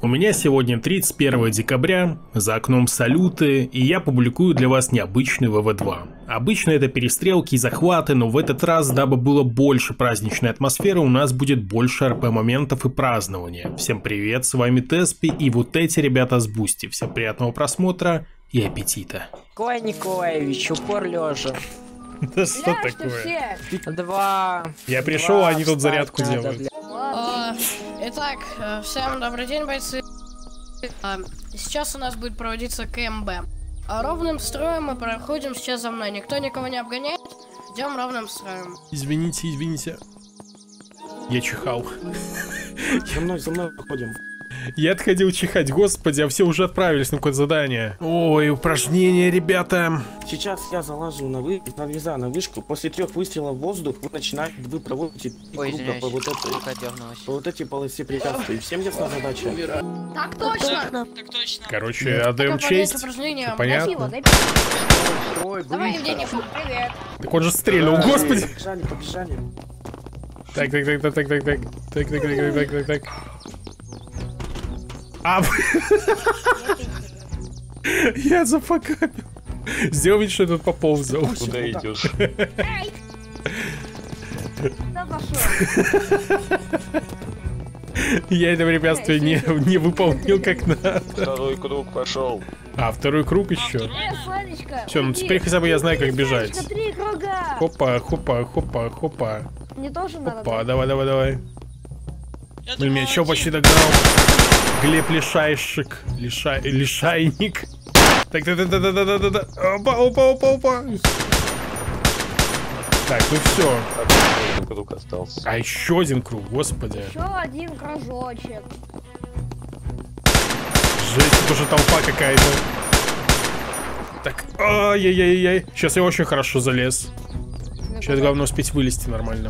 У меня сегодня 31 декабря, за окном салюты, и я публикую для вас необычный ВВ2. Обычно это перестрелки и захваты, но в этот раз, дабы было больше праздничной атмосферы, у нас будет больше РП-моментов и празднования. Всем привет, с вами Теспи и вот эти ребята с Бусти. Всем приятного просмотра и аппетита. Николай Николаевич, упор лежа. Да что такое? Я пришел, а они тут зарядку делают. Итак, всем добрый день, бойцы. Сейчас у нас будет проводиться КМБ. Ровным строем мы проходим сейчас за мной. Никто никого не обгоняет. Идем ровным строем. Извините. Я чихал. За мной проходим. Я отходил чихать, господи, а все уже отправились на какое-то задание. Ой, упражнения, ребята. Сейчас я залажу на вышку. После 3 выстрелов в воздух вы проводите круга по вот этой полосе препятствий. Всем ясна задача? Так точно. Короче, отдаем честь. Понятно. Давай, Евгений, привет. Так он же стрельнул, господи. Побежали. Так. Я зафакапил. Сделал вид, что я тут поползал. Куда идешь? Я это препятствие не выполнил как надо. Второй круг пошел. А, второй круг еще. Все, ну теперь хотя бы я знаю, как бежать. Хопа. Мне тоже надо. Опа, давай. Ну, меня еще почти догнал. Глеб Лишайшик. Лишайник. Так. Опа. Так, ну все. Круг остался. А еще один круг, господи. Еще один кружочек. Жесть, тут уже толпа какая-то. Так, ай-яй-яй-яй. Сейчас я очень хорошо залез. Сейчас главное успеть вылезти нормально.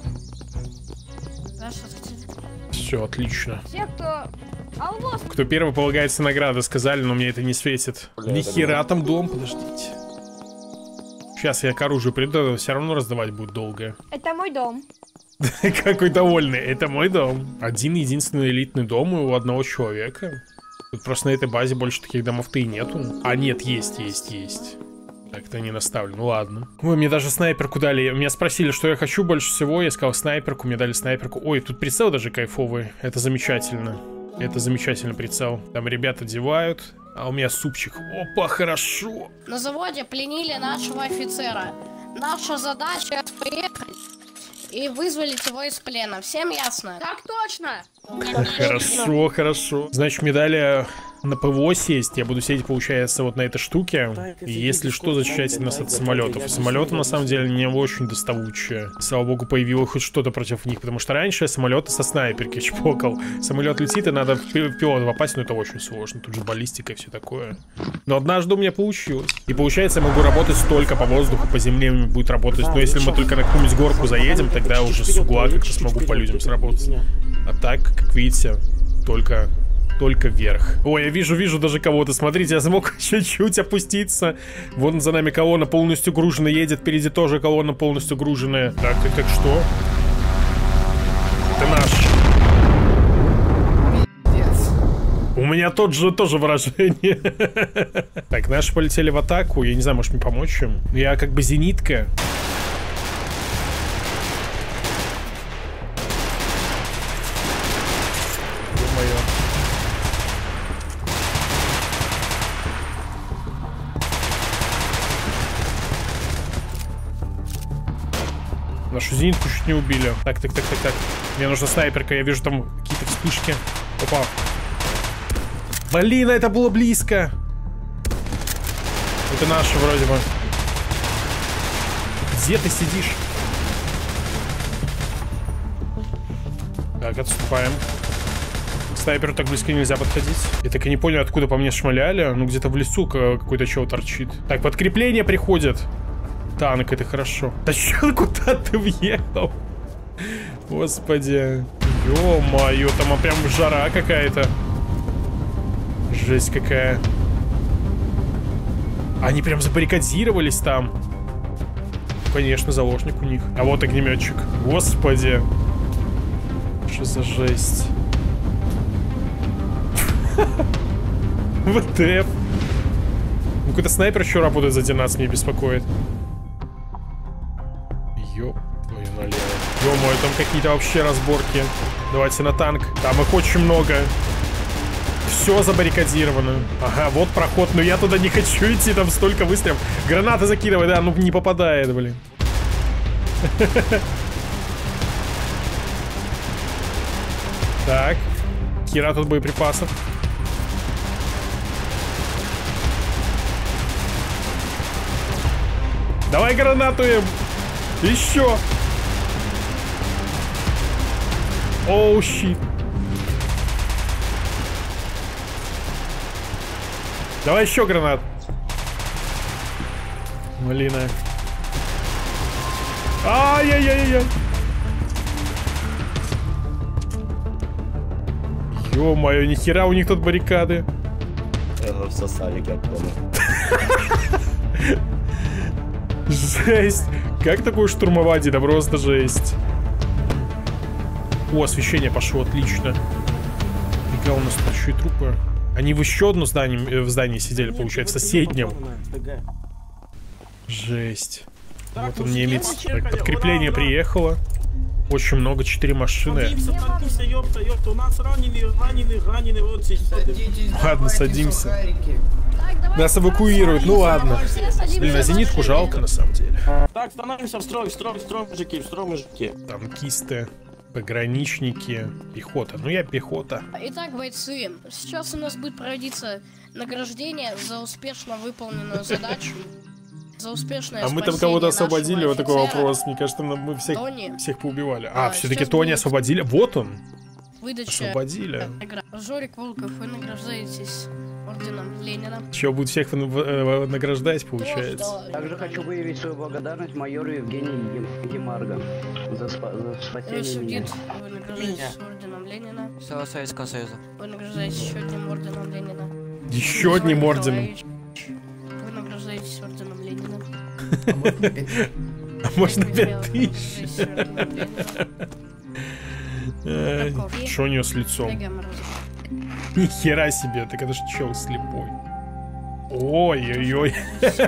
Все, отлично. Все, Кто первый, полагается награда, сказали, но мне это не светит. Нихера там дом, подождите. Сейчас я к оружию приду, все равно раздавать будет долго. Это мой дом. Какой довольный, это мой дом. Один единственный элитный дом у одного человека. Тут просто на этой базе больше таких домов-то и нету. А нет, есть. Так-то не наставлю, ну ладно. Ой, мне даже снайперку дали. Меня спросили, что я хочу больше всего. Я сказал снайперку, мне дали снайперку. Ой, тут прицел даже кайфовый. Это замечательно. Это замечательный прицел. Там ребята одевают, а у меня супчик. Опа, хорошо. На заводе пленили нашего офицера. Наша задача приехать и вызволить его из плена. Всем ясно? Так точно. Хорошо. Значит, мне дали на ПВО сесть. Я буду сидеть, получается, вот на этой штуке. И если что, защищайте нас от самолетов. Самолеты, на самом деле, не очень доставучие. Слава богу, появилось хоть что-то против них. Потому что раньше самолеты со снайперки чпокал. Самолет летит, и надо в пилот попасть, но это очень сложно. Тут же баллистика и все такое. Но однажды у меня получилось. И получается, я могу работать только по воздуху, по земле будет работать. Но если мы только на какую-нибудь горку заедем, тогда уже с угла как-то смогу по людям сработать. А так, как видите, только вверх. Ой, я вижу даже кого-то. Смотрите, я смог чуть-чуть опуститься. Вон за нами колонна полностью груженная едет. Впереди тоже колонна полностью груженная. Так, что? Это наш. У меня тоже выражение. Так, наши полетели в атаку. Я не знаю, может мне помочь им? Я как бы зенитка. Нашу зенитку чуть не убили. Так. Мне нужна снайперка, я вижу там какие-то вспышки. Опа. Блин, это было близко. Это наши вроде бы. Где ты сидишь? Так, отступаем. К снайперу так близко нельзя подходить. Я так и не понял, откуда по мне шмаляли. Ну, где-то в лесу какой-то чел торчит. Так, подкрепление приходит. Танк, это хорошо. Да чё, куда ты въехал? Господи. Ё-моё, там прям жара какая-то. Жесть какая. Они прям забаррикадировались там. Конечно, заложник у них. А вот огнеметчик. Господи. Что за жесть? ВТФ. Ну, какой-то снайпер еще работает за 12, меня беспокоит. Ёп твою налево. Ё-моё, там какие-то вообще разборки. Давайте на танк. Там их очень много. Все забаррикадировано. Ага, вот проход. Но я туда не хочу идти, там столько выстрелов. Гранаты закидывай, да, ну не попадает, блин. Так. Хера тут боеприпасов. Давай гранату им. Еще. Оу, щит. Давай еще гранат. Малина. Ай-яй-яй-яй. Ё-моё, нихера у них тут баррикады. Всосали, как понял. Жесть. Как такое штурмовать? Это просто жесть. О, освещение пошло, отлично. Фига, у нас тут еще и трупы. Они в еще одном здании, в здании сидели, получается, в соседнем. Жесть. Вот он, немец. Подкрепление приехало. Очень много, 4 машины. Ладно, садимся. Нас эвакуируют, ну ладно. Блин, а зенитку жалко на самом деле. Так, становимся в строй, мужики. Танкисты, пограничники, пехота. Ну я пехота. Итак, бойцы, сейчас у нас будет проводиться награждение за успешно выполненную задачу. За успешное мы там кого-то освободили, вот такой вопрос. Мне кажется, мы всех поубивали. А, все-таки Тони освободили. Вот он. Выдача. Освободили. Жорик Волков, вы награждаетесь орденом Ленина. Че, будет всех награждать, получается? Также хочу выявить свою благодарность майору Евгению Демарго за спасение меня. Вы награждаетесь орденом Ленина. Всего Советского Союза. Вы награждаетесь еще одним орденом Ленина. Еще одним орденом. Вы награждаетесь орденом Ленина. А можно 5000? Что у него с лицом? Нихера себе, так это ж чел слепой. Ой-ой-ой.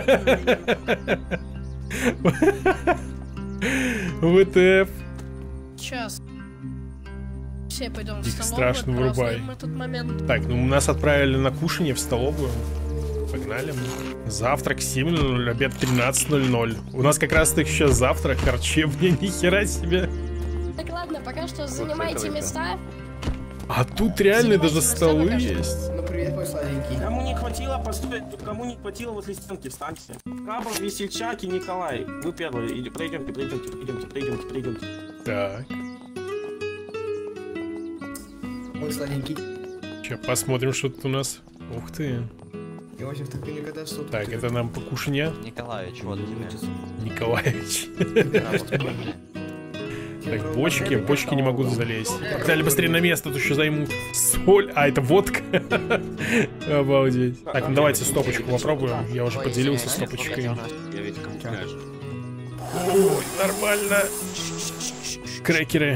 ВТФ. Сейчас. Все пойдем в Их столовую. страшно вырубай. Так, ну нас отправили на кушанье в столовую. Погнали. Завтрак 7:00, обед 13:00. У нас как раз таки сейчас завтрак, харчевня, нихера себе. Так ладно, пока что занимайте места. А тут реально даже столы есть. Ну привет, мой сладенький. Кому не хватило построить, кому не хватило возле стенки, встаньте. Кабов, Весельчак и Николай. Вы первые. Пройдемте. Так. Мой сладенький. Сейчас посмотрим, что тут у нас. Ух ты. Иосиф, так ты никогда что-то... Так, это нам покушанье. Николаевич, вот тебе. Николаевич. Так, бочки не могут залезть. Погнали быстрее на место, а то еще займут. Соль, а это водка. Обалдеть. Так, ну давайте стопочку попробуем. Я уже поделился стопочкой. Ой, нормально. Крекеры.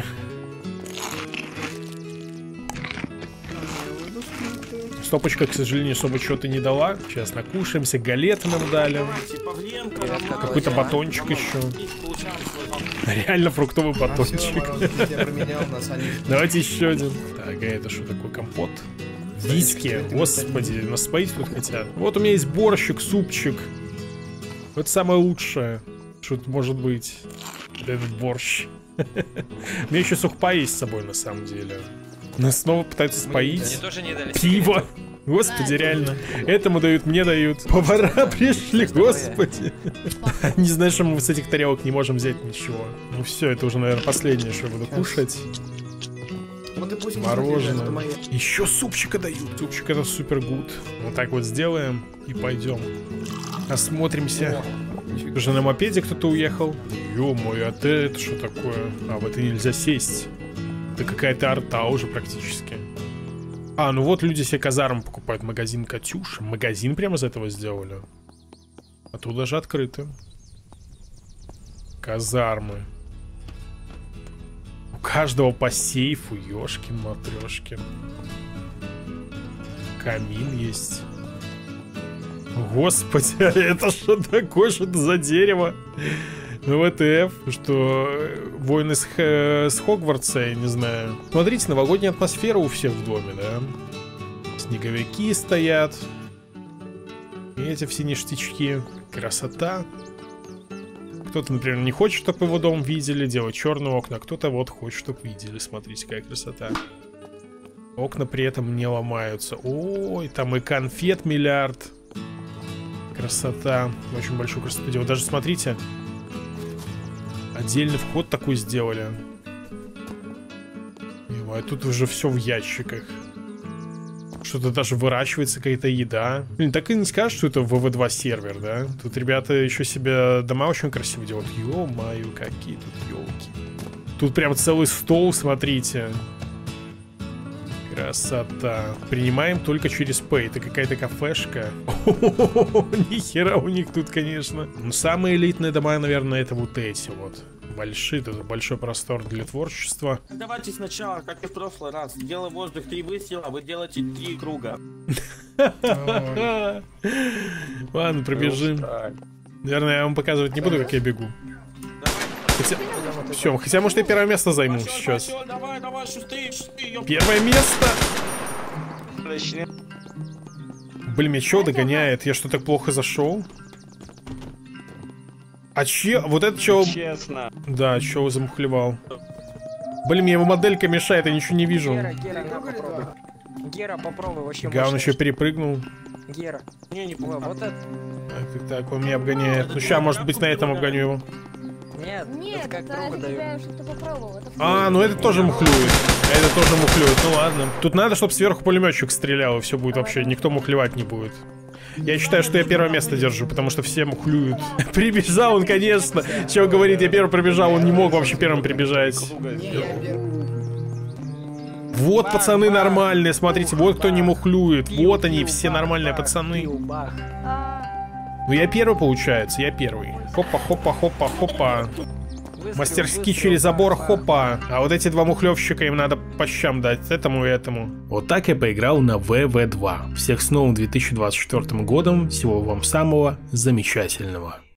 Стопочка, к сожалению, особо что-то не дала. Сейчас накушаемся. Галеты нам дали. Какой-то батончик еще. Реально фруктовый батончик. Давайте еще один. Так, а это что такое? Компот? Виски. Господи, нас споить тут хотят. Вот у меня есть борщик, супчик. Это самое лучшее, что тут может быть. Этот борщ. У меня еще сухпай есть с собой, на самом деле. Нас снова пытаются споить. Пиво. Господи, реально. Этому дают, мне дают. Повара пришли, господи. Не знаю, что мы с этих тарелок не можем взять ничего. Ну все, это уже, наверное, последнее, что я буду кушать. Мороженое. Еще супчика дают. Супчик это супер гуд. Вот так вот сделаем и пойдем. Осмотримся. Уже на мопеде кто-то уехал. Ё-моё, а это что такое? А, в это нельзя сесть. Это какая-то арта уже практически. А, ну вот люди себе казарму покупают. Магазин Катюша. Магазин прямо из этого сделали. А тут даже открыто. Казармы. У каждого по сейфу. Ёшкин-матрёшкин. Камин есть. Господи, это что такое? Что это за дерево? Ну, ВТФ, что воины с Хогвартса, я не знаю. Смотрите, новогодняя атмосфера у всех в доме, да? Снеговики стоят. И эти все ништячки. Красота. Кто-то, например, не хочет, чтобы его дом видели, делать черные окна. Кто-то вот хочет, чтобы видели. Смотрите, какая красота. Окна при этом не ломаются. Ой, там и конфет миллиард. Красота. Очень большую красоту делают. Даже смотрите. Отдельный вход такой сделали. А тут уже все в ящиках. Что-то даже выращивается, какая-то еда. Блин, так и не скажешь, что это ВВ2 сервер, да? Тут ребята еще себе дома очень красиво делают. Ё-моё, какие тут елки. Тут прям целый стол, смотрите. Красота. Принимаем только через Pay. Это какая-то кафешка. Нихера у них тут, конечно. Но самые элитные дома, наверное, это вот эти вот. Большие, тут большой простор для творчества. Давайте сначала, как и в прошлый раз, делаем воздух 3 выстрела, вы делаете 3 круга. Ладно, пробежим. Наверное, я вам показывать не буду, как я бегу. Все, хотя, может, я первое место займу сейчас. Первое место! Блин, меня чё догоняет? Я что, так плохо зашел? А че? Вот это чё? Честно. Да, чё замухлевал? Блин, мне его моделька мешает, я ничего не вижу. Гера, на, попробуй. Гера, попробуй, вообще. Га, он еще перепрыгнул. Гера. Не Вот это. Так, он меня обгоняет. Ну ща, может быть, на этом обгоню его. Нет, Нет, это как это другу для тебя, даю. чтобы ты попробовал. Это А, ну это тоже мухлюет. Это тоже мухлюет, ну ладно. Тут надо, чтобы сверху пулеметчик стрелял, и все будет вообще, никто мухлевать не будет. Я считаю, что я первое место держу, потому что все мухлюют. Прибежал он, конечно. Чего говорит, я первый пробежал, он не мог вообще первым прибежать. Вот пацаны нормальные, смотрите, вот кто не мухлюет. Вот они, все нормальные пацаны. Ну я первый, получается, я первый. Хопа, хопа, хопа, хопа. Мастерски через забор, хопа. А вот эти два мухлевщика, им надо по щам дать, этому и этому. Вот так я поиграл на ВВ2. Всех с новым 2024 годом. Всего вам самого замечательного.